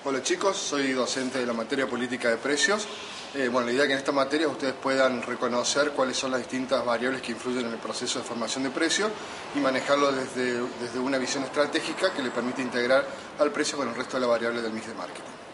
Hola chicos, soy docente de la materia política de precios. La idea es que en esta materia ustedes puedan reconocer cuáles son las distintas variables que influyen en el proceso de formación de precio y manejarlo desde una visión estratégica que le permite integrar al precio con el resto de las variables del mix de marketing.